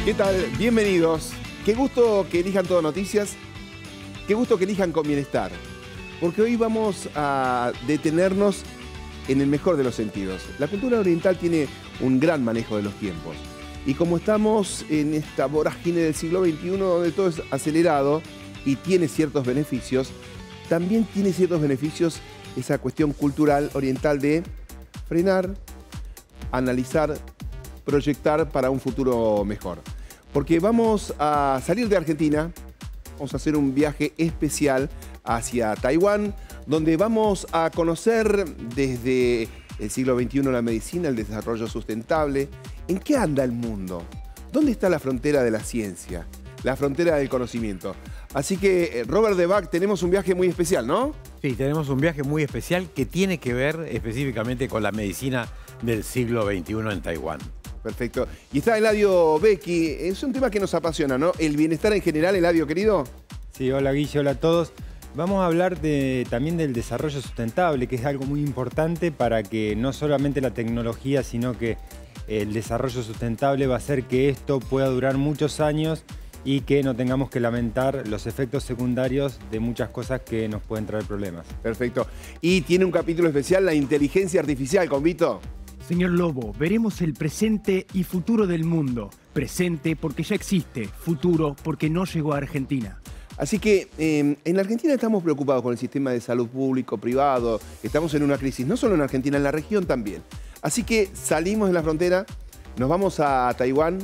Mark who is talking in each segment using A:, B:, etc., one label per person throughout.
A: ¿Qué tal? Bienvenidos. Qué gusto que elijan Todo Noticias. Qué gusto que elijan Con Bienestar. Porque hoy vamos a detenernos en el mejor de los sentidos. La cultura oriental tiene un gran manejo de los tiempos. Y como estamos en esta vorágine del siglo XXI donde todo es acelerado y tiene ciertos beneficios, también tiene ciertos beneficios esa cuestión cultural oriental de frenar, analizar, proyectar para un futuro mejor. Porque vamos a salir de Argentina, vamos a hacer un viaje especial hacia Taiwán, donde vamos a conocer desde el siglo XXI la medicina, el desarrollo sustentable. ¿En qué anda el mundo? ¿Dónde está la frontera de la ciencia? La frontera del conocimiento. Así que, Robert de Bach, tenemos un viaje muy especial, ¿no?
B: Sí, tenemos un viaje muy especial que tiene que ver específicamente con la medicina del siglo XXI en Taiwán.
A: Perfecto. Y está Eladio Becky. Es un tema que nos apasiona, ¿no? El bienestar en general, Eladio, querido.
C: Sí, hola Guille, hola a todos. Vamos a hablar también del desarrollo sustentable, que es algo muy importante para que no solamente la tecnología, sino que el desarrollo sustentable va a hacer que esto pueda durar muchos años y que no tengamos que lamentar los efectos secundarios de muchas cosas que nos pueden traer problemas.
A: Perfecto. Y tiene un capítulo especial, la inteligencia artificial, con Vito.
D: Señor Lobo, veremos el presente y futuro del mundo. Presente porque ya existe, futuro porque no llegó a Argentina.
A: Así que en la Argentina estamos preocupados con el sistema de salud público, privado. Estamos en una crisis, no solo en Argentina, en la región también. Así que salimos de la frontera, nos vamos a Taiwán,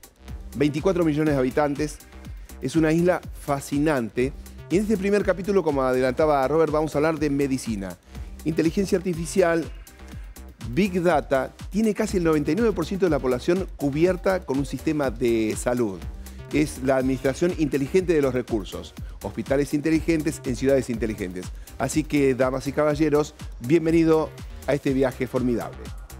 A: 24 millones de habitantes. Es una isla fascinante. Y en este primer capítulo, como adelantaba Robert, vamos a hablar de medicina. Inteligencia artificial, Big Data, tiene casi el 99% de la población cubierta con un sistema de salud. Es la administración inteligente de los recursos. Hospitales inteligentes en ciudades inteligentes. Así que, damas y caballeros, bienvenido a este viaje formidable.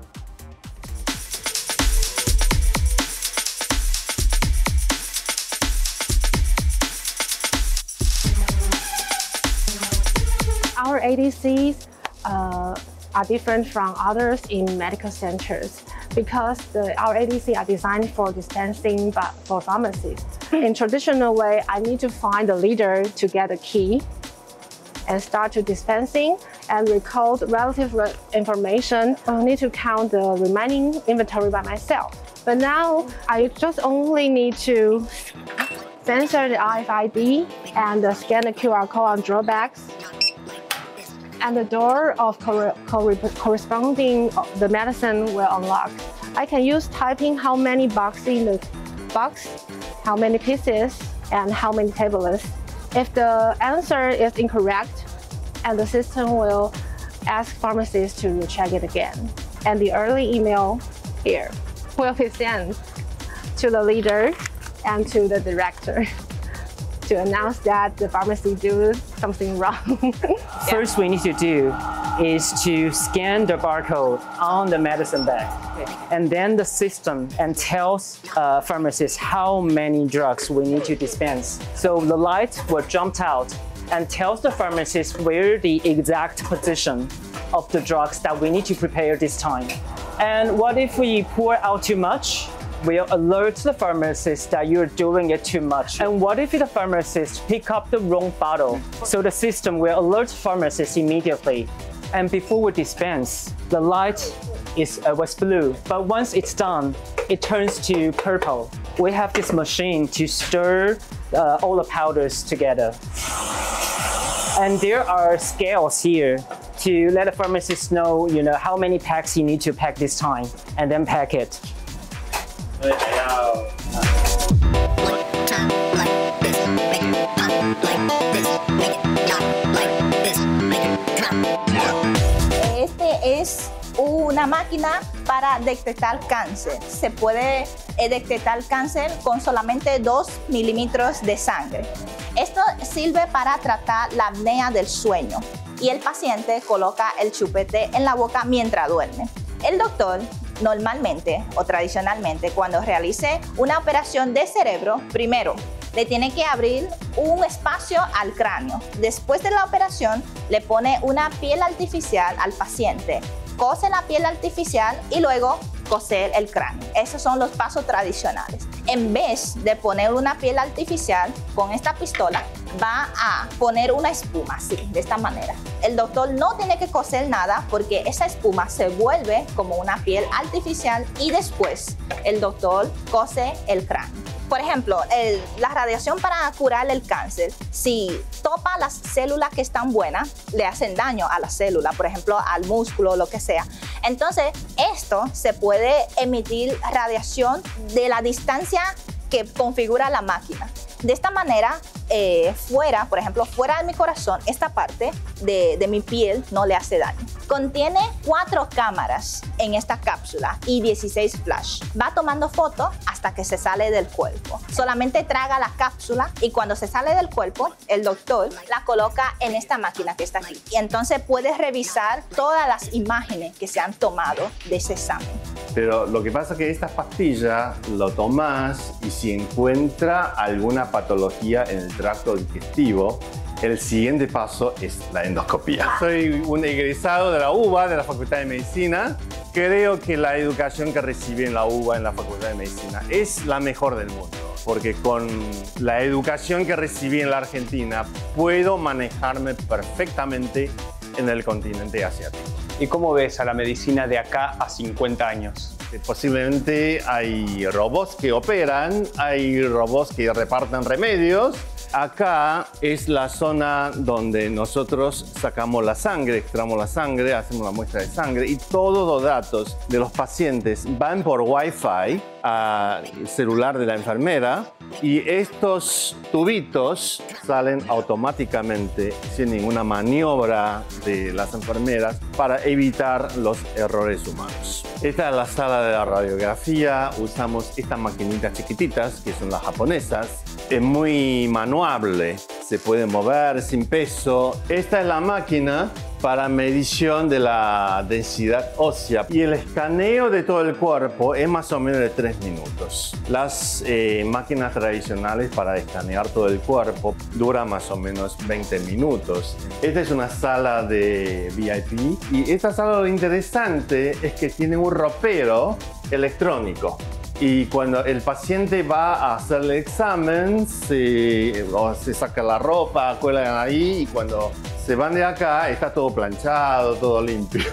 E: Our ADCs are different from others in medical centers because our ADC are designed for dispensing but for pharmacists. In traditional way, I need to find the leader to get a key and start to dispensing and record relative information. I need to count the remaining inventory by myself. But now I just only need to censor the RFID and scan the QR code on drawbacks. And the door of corresponding the medicine will unlock. I can use typing how many boxes in the box, how many pieces, and how many tablets. If the answer is incorrect, and the system will ask pharmacists to check it again. And the early email here will be sent to the leader and to the director to announce that the pharmacy do something wrong.
F: First we need to do is to scan the barcode on the medicine bag. Okay. And then the system tells pharmacists how many drugs we need to dispense. So the light will jump out and tells the pharmacist where the exact position of the drugs that we need to prepare this time. And what if we pour out too much? We'll alert the pharmacist that you're doing it too much. And what if the pharmacist pick up the wrong bottle? So the system will alert the pharmacist immediately. And before we dispense, the light was blue. But once it's done, it turns to purple. We have this machine to stir all the powders together. And there are scales here to let the pharmacist know, how many packs you need to pack this time, and then pack it.
G: Este es una máquina para detectar cáncer. Se puede detectar cáncer con solamente 2 milímetros de sangre. Esto sirve para tratar la apnea del sueño y el paciente coloca el chupete en la boca mientras duerme. El doctor normalmente o tradicionalmente cuando realice una operación de cerebro, primero le tiene que abrir un espacio al cráneo. Después de la operación le pone una piel artificial al paciente, cose la piel artificial y luego coser el cráneo. Esos son los pasos tradicionales. En vez de poner una piel artificial, con esta pistola va a poner una espuma, así, de esta manera. El doctor no tiene que coser nada porque esa espuma se vuelve como una piel artificial y después el doctor cose el cráneo. Por ejemplo, la radiación para curar el cáncer, si topa las células que están buenas, le hacen daño a la célula, por ejemplo, al músculo, lo que sea. Entonces, esto se puede emitir radiación de la distancia que configura la máquina. De esta manera, fuera, por ejemplo, fuera de mi corazón, esta parte de mi piel no le hace daño. Contiene 4 cámaras en esta cápsula y 16 flash. Va tomando fotos hasta que se sale del cuerpo. Solamente traga la cápsula y cuando se sale del cuerpo, el doctor la coloca en esta máquina que está aquí. Y entonces puedes revisar todas las imágenes que se han tomado de ese examen.
H: Pero lo que pasa es que esta pastilla lo tomas y si encuentra alguna patología en el tracto digestivo, el siguiente paso es la endoscopía. Soy un egresado de la UBA, de la Facultad de Medicina. Creo que la educación que recibí en la UBA, en la Facultad de Medicina, es la mejor del mundo. Porque con la educación que recibí en la Argentina, puedo manejarme perfectamente en el continente asiático.
I: ¿Y cómo ves a la medicina de acá a 50 años?
H: Posiblemente hay robots que operan, hay robots que reparten remedios. Acá es la zona donde nosotros sacamos la sangre, extraemos la sangre, hacemos la muestra de sangre y todos los datos de los pacientes van por Wi-Fi al celular de la enfermera y estos tubitos salen automáticamente sin ninguna maniobra de las enfermeras para evitar los errores humanos. Esta es la sala de la radiografía, usamos estas maquinitas chiquititas que son las japonesas. Es muy manuable, se puede mover sin peso. Esta es la máquina para medición de la densidad ósea y el escaneo de todo el cuerpo es más o menos de 3 minutos. Las máquinas tradicionales para escanear todo el cuerpo duran más o menos 20 minutos. Esta es una sala de VIP y esta sala lo interesante es que tiene un ropero electrónico. Y cuando el paciente va a hacer el examen, se saca la ropa, cuelgan ahí y cuando se van de acá está todo planchado, todo limpio.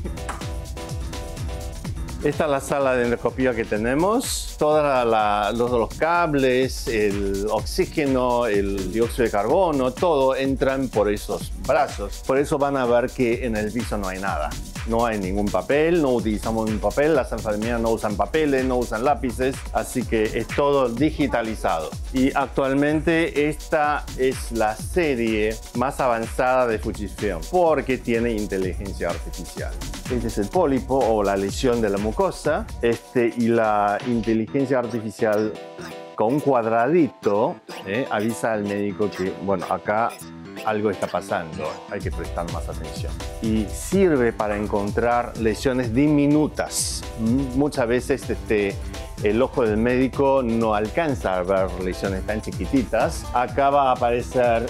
H: Esta es la sala de endoscopía que tenemos. Todos los cables, el oxígeno, el dióxido de carbono, todo entran por esos brazos. Por eso van a ver que en el piso no hay nada. No hay ningún papel, no utilizamos un papel, las enfermeras no usan papeles, no usan lápices, así que es todo digitalizado. Y actualmente esta es la serie más avanzada de Fujifilm porque tiene inteligencia artificial. Este es el pólipo o la lesión de la mucosa y la inteligencia artificial con un cuadradito avisa al médico que, bueno, acá algo está pasando, hay que prestar más atención. Y sirve para encontrar lesiones diminutas. Muchas veces el ojo del médico no alcanza a ver lesiones tan chiquititas. Acá va a aparecer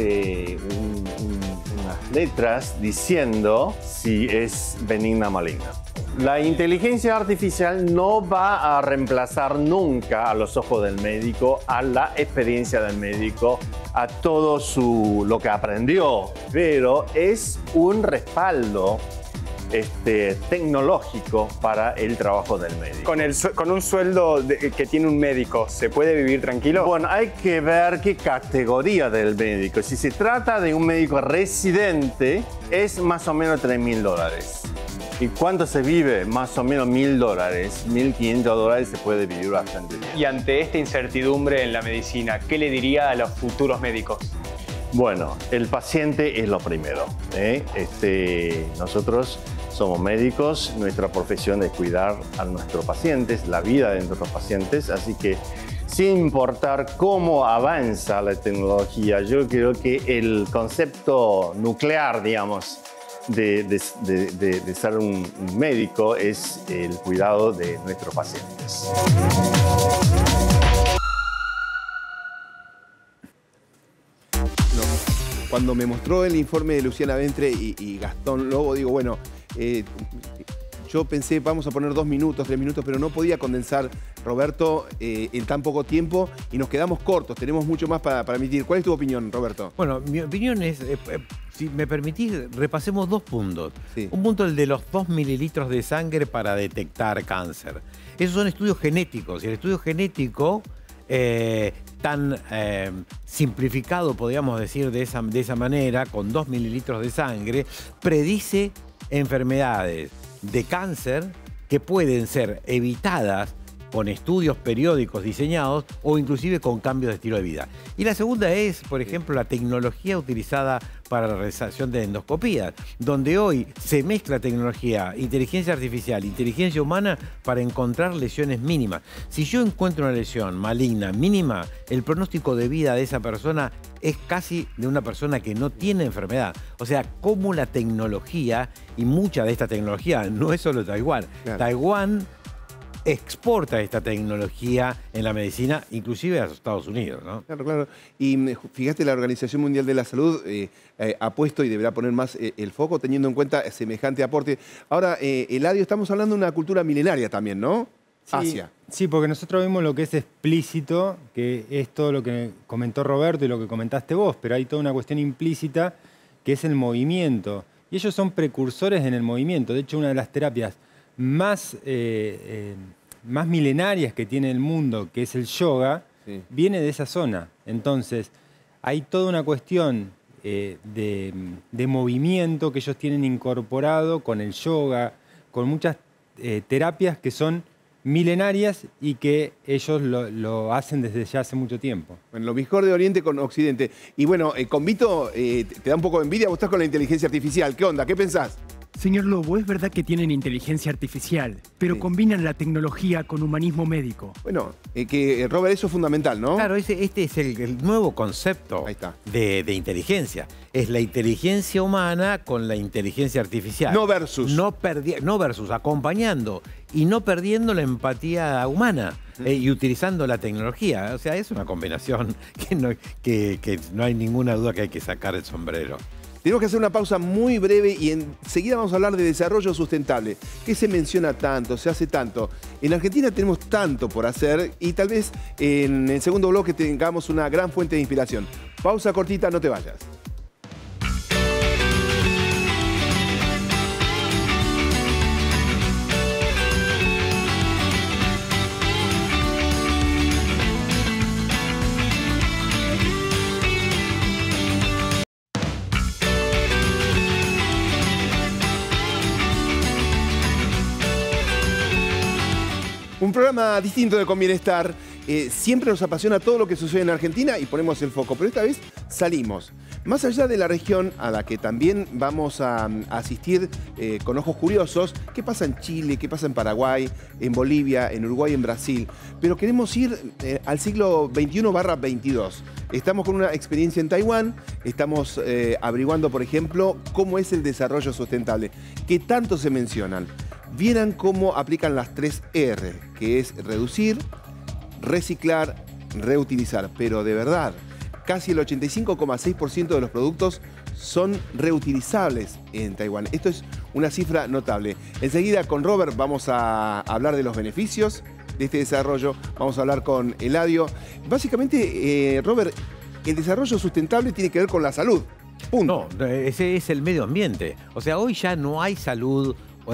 H: unas letras diciendo si es benigna o maligna. La inteligencia artificial no va a reemplazar nunca a los ojos del médico, a la experiencia del médico, a todo lo que aprendió, pero es un respaldo tecnológico para el trabajo del médico.
I: ¿Con un sueldo que tiene un médico, se puede vivir tranquilo?
H: Bueno, hay que ver qué categoría del médico. Si se trata de un médico residente, es más o menos $3.000. ¿Y cuánto se vive? Más o menos $1.000, $1.500 se puede vivir bastante bien.
I: Y ante esta incertidumbre en la medicina, ¿qué le diría a los futuros médicos?
H: Bueno, el paciente es lo primero. Nosotros somos médicos, nuestra profesión es cuidar a nuestros pacientes, la vida de nuestros pacientes, así que sin importar cómo avanza la tecnología, yo creo que el concepto nuclear, digamos, de ser un médico es el cuidado de nuestros pacientes.
A: Cuando me mostró el informe de Luciana Ventre y Gastón Lobo, digo, bueno, Yo pensé, vamos a poner 2 minutos, 3 minutos, pero no podía condensar, Roberto, en tan poco tiempo y nos quedamos cortos. Tenemos mucho más para emitir. ¿Cuál es tu opinión, Roberto?
B: Bueno, mi opinión es, si me permitís, repasemos 2 puntos.
A: Sí.
B: Un punto, el de los 2 mililitros de sangre para detectar cáncer. Esos son estudios genéticos, y el estudio genético tan simplificado, podríamos decir de esa manera, con 2 mililitros de sangre, predice enfermedades de cáncer que pueden ser evitadas con estudios periódicos diseñados o inclusive con cambios de estilo de vida. Y la segunda es, por ejemplo, la tecnología utilizada para la realización de endoscopías, donde hoy se mezcla tecnología, inteligencia artificial, inteligencia humana para encontrar lesiones mínimas. Si yo encuentro una lesión maligna mínima, el pronóstico de vida de esa persona es casi de una persona que no tiene enfermedad. O sea, cómo la tecnología, y mucha de esta tecnología no es solo Taiwán, claro. Taiwán exporta esta tecnología en la medicina, inclusive a los Estados Unidos, ¿no?
A: Claro, claro. Y fíjate, la Organización Mundial de la Salud ha puesto y deberá poner más el foco teniendo en cuenta semejante aporte. Ahora, Eladio, estamos hablando de una cultura milenaria también, ¿no?
C: Sí,
A: Asia.
C: Sí, porque nosotros vimos lo que es explícito, que es todo lo que comentó Roberto y lo que comentaste vos, pero hay toda una cuestión implícita que es el movimiento. Y ellos son precursores en el movimiento. De hecho, una de las terapias más milenarias que tiene el mundo, que es el yoga, sí, viene de esa zona. Entonces, hay toda una cuestión de movimiento que ellos tienen incorporado con el yoga, con muchas terapias que son milenarias y que ellos lo hacen desde ya hace mucho tiempo.
A: Bueno, lo mejor de Oriente con Occidente. Y bueno, con Vito, te da un poco de envidia, vos estás con la inteligencia artificial. ¿Qué onda? ¿Qué pensás?
D: Señor Lobo, es verdad que tienen inteligencia artificial, pero sí, combinan la tecnología con humanismo médico.
A: Bueno, Robert, eso es fundamental, ¿no?
B: Claro, este es el nuevo concepto de inteligencia. Es la inteligencia humana con la inteligencia artificial.
A: No versus.
B: No versus, acompañando y no perdiendo la empatía humana y utilizando la tecnología. O sea, es una combinación que no hay ninguna duda que hay que sacar el sombrero.
A: Tenemos que hacer una pausa muy breve y enseguida vamos a hablar de desarrollo sustentable. ¿Qué se menciona tanto? ¿Se hace tanto? En Argentina tenemos tanto por hacer y tal vez en el segundo bloque tengamos una gran fuente de inspiración. Pausa cortita, no te vayas. Un programa distinto de Con Bienestar. Siempre nos apasiona todo lo que sucede en Argentina y ponemos el foco, pero esta vez salimos. Más allá de la región a la que también vamos a asistir con ojos curiosos, qué pasa en Chile, qué pasa en Paraguay, en Bolivia, en Uruguay, en Brasil. Pero queremos ir al siglo XXI/22. Estamos con una experiencia en Taiwán, estamos averiguando, por ejemplo, cómo es el desarrollo sustentable, que tanto se mencionan. Vieran cómo aplican las 3 R, que es reducir, reciclar, reutilizar. Pero de verdad, casi el 85,6% de los productos son reutilizables en Taiwán. Esto es una cifra notable. Enseguida con Robert vamos a hablar de los beneficios de este desarrollo. Vamos a hablar con Eladio. Básicamente, Robert, el desarrollo sustentable tiene que ver con la salud. Punto.
B: No, ese es el medio ambiente. O sea, hoy ya no hay salud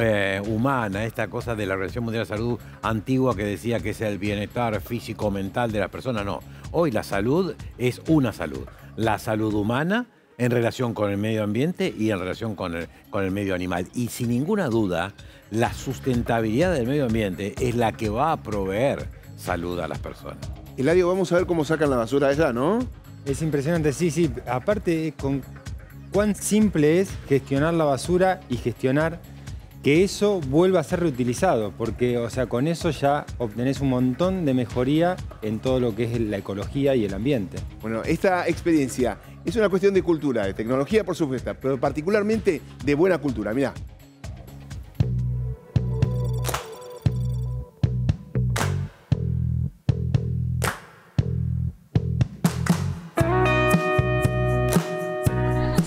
B: humana, esta cosa de la Organización Mundial de la Salud antigua que decía que es el bienestar físico-mental de las personas. No, hoy la salud es una salud. La salud humana en relación con el medio ambiente y en relación con el medio animal. Y sin ninguna duda, la sustentabilidad del medio ambiente es la que va a proveer salud a las personas.
A: Eladio, vamos a ver cómo sacan la basura allá, ¿no?
C: Es impresionante, sí. Aparte, con cuán simple es gestionar la basura y gestionar que eso vuelva a ser reutilizado, porque, o sea, con eso ya obtenés un montón de mejoría en todo lo que es la ecología y el ambiente.
A: Bueno, esta experiencia es una cuestión de cultura, de tecnología, por supuesto, pero particularmente de buena cultura. Mirá.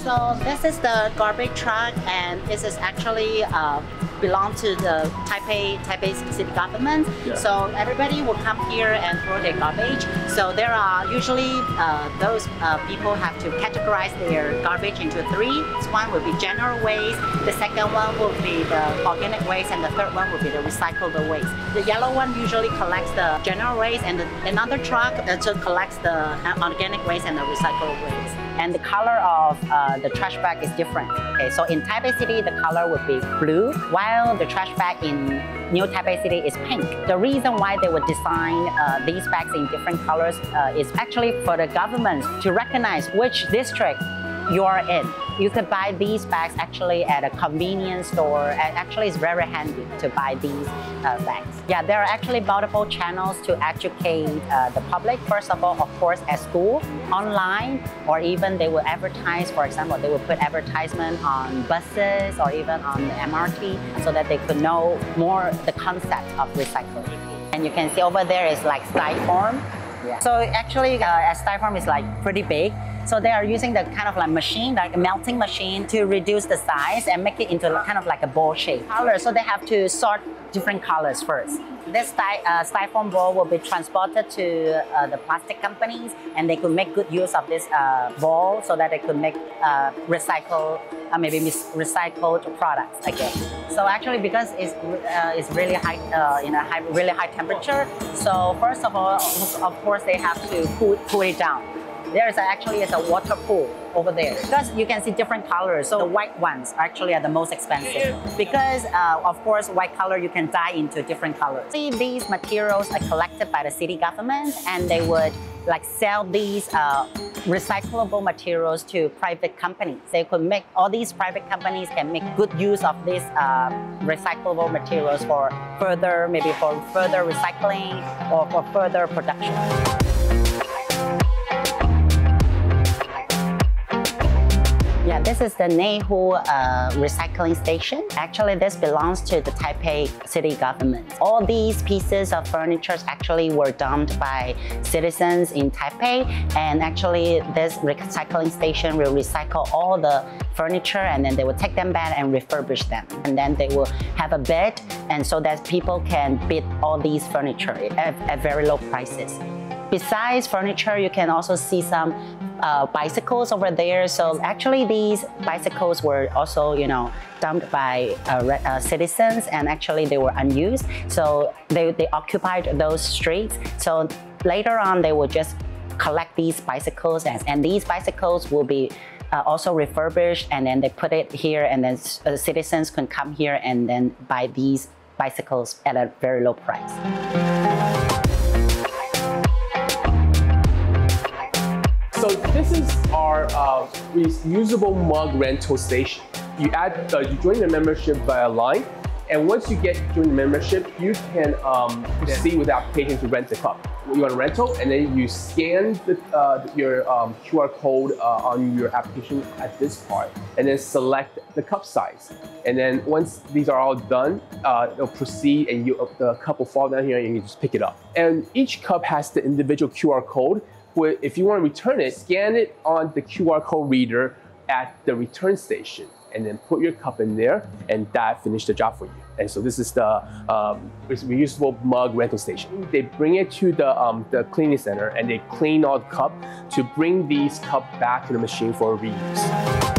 J: So this is the garbage truck, and this is actually belong to the Taipei city government.
K: Yeah.
J: So everybody will come here and throw their garbage. So there are usually those people have to categorize their garbage into three. One will be general waste, the second one will be the organic waste, and the third one will be the recyclable waste. The yellow one usually collects the general waste, and another truck also collects the organic waste and the recyclable waste. And the color of the trash bag is different. Okay, so in Taipei City, the color would be blue, while the trash bag in New Taipei City is pink. The reason why they would design these bags in different colors is actually for the government to recognize which district you are in. You could buy these bags actually at a convenience store, and actually it's very handy to buy these bags. Yeah, there are actually multiple channels to educate the public. First of all, of course, at school, online, or even they will advertise, for example, they will put advertisement on buses or even on the MRT so that they could know more the concept of recycling. And you can see over there is like styrofoam. Yeah. So actually, styrofoam is like pretty big. So they are using the kind of like machine, like a melting machine, to reduce the size and make it into kind of like a ball shape. Color, so they have to sort different colors first. This styrofoam ball will be transported to the plastic companies, and they could make good use of this ball so that they could make recycled products again. So actually, because it's really high, really high temperature. So first of all, of course, they have to cool it down. There is actually a water pool over there, because you can see different colors. So the white ones actually are the most expensive, because of course white color you can dye into different colors. See, these materials are collected by the city government, and they would like sell these recyclable materials to private companies. They could make, all these private companies can make good use of these recyclable materials for further, maybe for further recycling or for further production. Yeah, this is the Neihu recycling station. Actually, this belongs to the Taipei city government. All these pieces of furniture actually were dumped by citizens in Taipei, and actually this recycling station will recycle all the furniture, and then they will take them back and refurbish them. And then they will have a bid, and so that people can bid all these furniture at very low prices. Besides furniture, you can also see some bicycles over there. So actually these bicycles were also, dumped by citizens, and actually they were unused. So they occupied those streets. So later on, they will just collect these bicycles, and these bicycles will be also refurbished, and then they put it here, and then citizens can come here and then buy these bicycles at a very low price.
K: So this is our reusable mug rental station. You join the membership via line, and once you join the membership, you can proceed with the application to rent the cup. You want a rental, and then you scan your QR code on your application at this part, and then select the cup size. And then once these are all done, it'll proceed, and the cup will fall down here, and you just pick it up. And each cup has the individual QR code. If you want to return it, scan it on the QR code reader at the return station, and then put your cup in there, and that finished the job for you. And so this is the reusable mug rental station. They bring it to the cleaning center, and they clean all the cup to bring these cups back to the machine for reuse.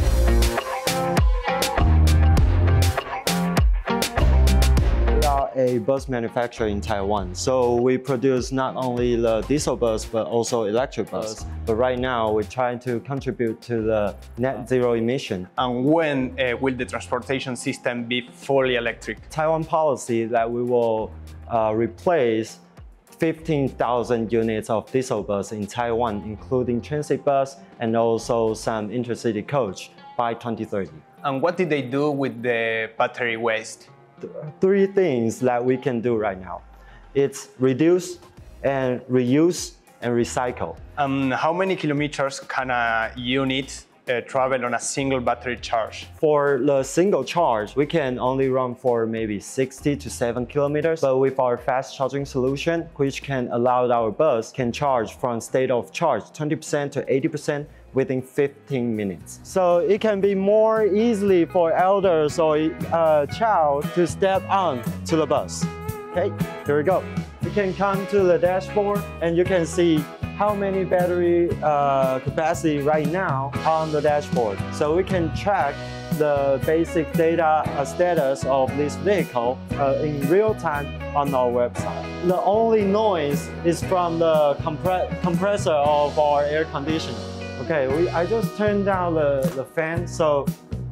L: A bus manufacturer in Taiwan. So we produce not only the diesel bus, but also electric bus. But right now, we're trying to contribute to the net zero emission.
I: And when will the transportation system be fully electric?
L: Taiwan policy that we will replace 15,000 units of diesel bus in Taiwan, including transit bus and also some intercity coach by 2030.
I: And what did they do with the battery waste?
L: Three things that we can do right now. It's reduce and reuse and recycle.
I: How many kilometers can a unit travel on a single battery charge?
L: For the single charge, we can only run for maybe 60 to 7 kilometers. But with our fast charging solution, which can allow our bus can charge from state of charge 20% to 80% within 15 minutes. So it can be more easily for elders or a child to step on to the bus. Okay, here we go. You can come to the dashboard and you can see how many battery capacity right now on the dashboard. So we can track the basic data status of this vehicle in real time on our website. The only noise is from the compressor of our air conditioner. Okay, I just turned down the fan, so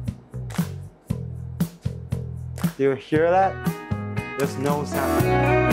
L: do you hear that? There's no sound.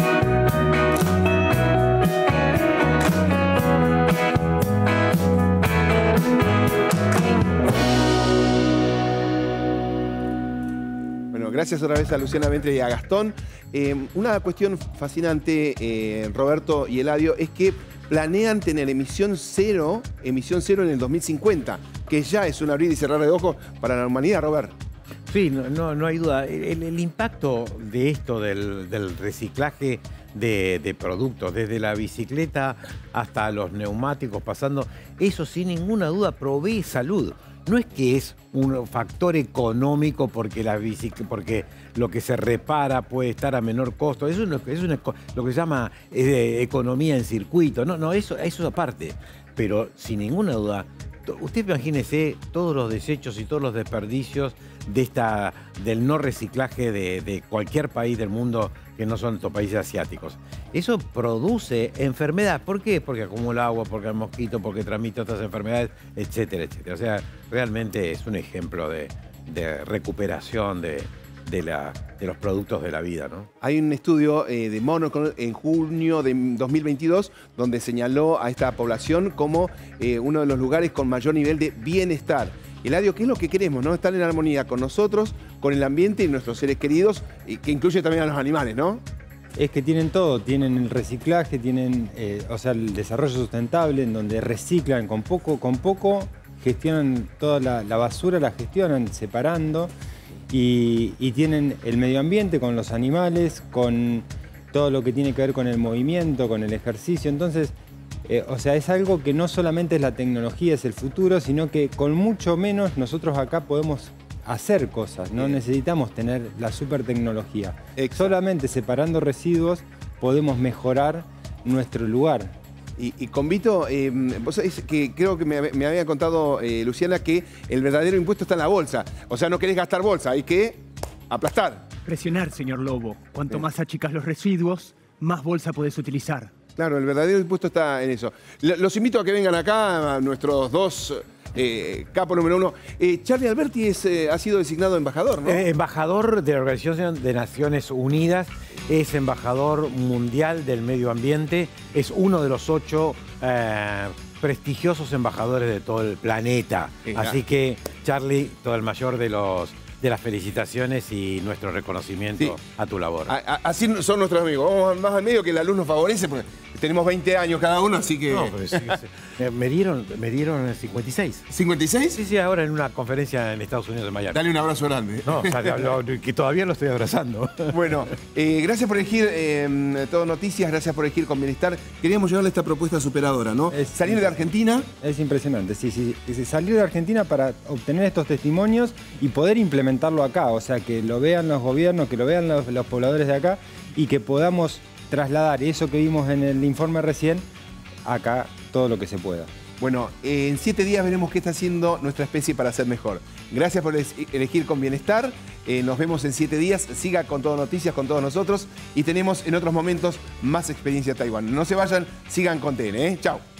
A: Bueno, gracias otra vez a Luciana Ventre y a Gastón. Una cuestión fascinante, Roberto y Eladio, es que planean tener emisión cero en el 2050, que ya es un abrir y cerrar de ojos para la humanidad, Robert.
B: Sí, no hay duda. El impacto de esto, del reciclaje de productos, desde la bicicleta hasta los neumáticos, pasando, eso sin ninguna duda provee salud. No es que es un factor económico porque lo que se repara puede estar a menor costo. Eso es lo que se llama economía en circuito. No, eso aparte. Pero sin ninguna duda, usted imagínese todos los desechos y todos los desperdicios del no reciclaje de cualquier país del mundo que no son estos países asiáticos. Eso produce enfermedades. ¿Por qué? Porque acumula agua, porque el mosquito, porque transmite otras enfermedades, etcétera, etcétera. O sea, realmente es un ejemplo de recuperación de los productos de la vida, ¿no?
A: Hay un estudio de Monocle en junio de 2022 donde señaló a esta población como uno de los lugares con mayor nivel de bienestar. Eladio, ¿qué es lo que queremos, no? Estar en armonía con nosotros, con el ambiente y nuestros seres queridos, que incluye también a los animales, ¿no?
C: Es que tienen todo, tienen el reciclaje, tienen el desarrollo sustentable, en donde reciclan con poco, gestionan toda la basura, la gestionan separando, y tienen el medio ambiente con los animales, con todo lo que tiene que ver con el movimiento, con el ejercicio. Entonces, es algo que no solamente es la tecnología, es el futuro, sino que con mucho menos nosotros acá podemos hacer cosas, no necesitamos tener la super tecnología. Solamente separando residuos podemos mejorar nuestro lugar.
A: Y con Vito, vos sabés que creo que me había contado Luciana que el verdadero impuesto está en la bolsa. O sea, no querés gastar bolsa, hay que aplastar.
D: Presionar, señor Lobo. Cuanto más achicas los residuos, más bolsa podés utilizar.
A: Claro, el verdadero impuesto está en eso. Los invito a que vengan acá, a nuestros dos capo número uno. Charlie Alberti ha sido designado embajador, ¿no?
B: Embajador de la Organización de Naciones Unidas, es embajador mundial del medio ambiente, es uno de los 8 prestigiosos embajadores de todo el planeta. Así que, Charlie, todo el mayor de las felicitaciones y nuestro reconocimiento a tu labor.
A: Así son nuestros amigos. Vamos más al medio, que la luz nos favorece, porque tenemos 20 años cada uno, así que...
B: No, pero sí. Me dieron 56.
A: ¿56?
B: Sí, ahora en una conferencia en Estados Unidos de Miami.
A: Dale un abrazo grande.
B: No, que todavía lo estoy abrazando.
A: Bueno, gracias por elegir Todo Noticias, gracias por elegir Con Bienestar. Queríamos llevarle esta propuesta superadora, ¿no? Salir de Argentina.
C: Es impresionante, sí. Salir de Argentina para obtener estos testimonios y poder implementarlo acá. O sea, que lo vean los gobiernos, que lo vean los pobladores de acá y que podamos trasladar eso que vimos en el informe recién acá todo lo que se pueda.
A: Bueno, en 7 días veremos qué está haciendo nuestra especie para ser mejor. Gracias por elegir Con Bienestar. Nos vemos en 7 días. Siga con Todo Noticias, con todos nosotros. Y tenemos en otros momentos más experiencia Taiwán. No se vayan, sigan con TN. Chao.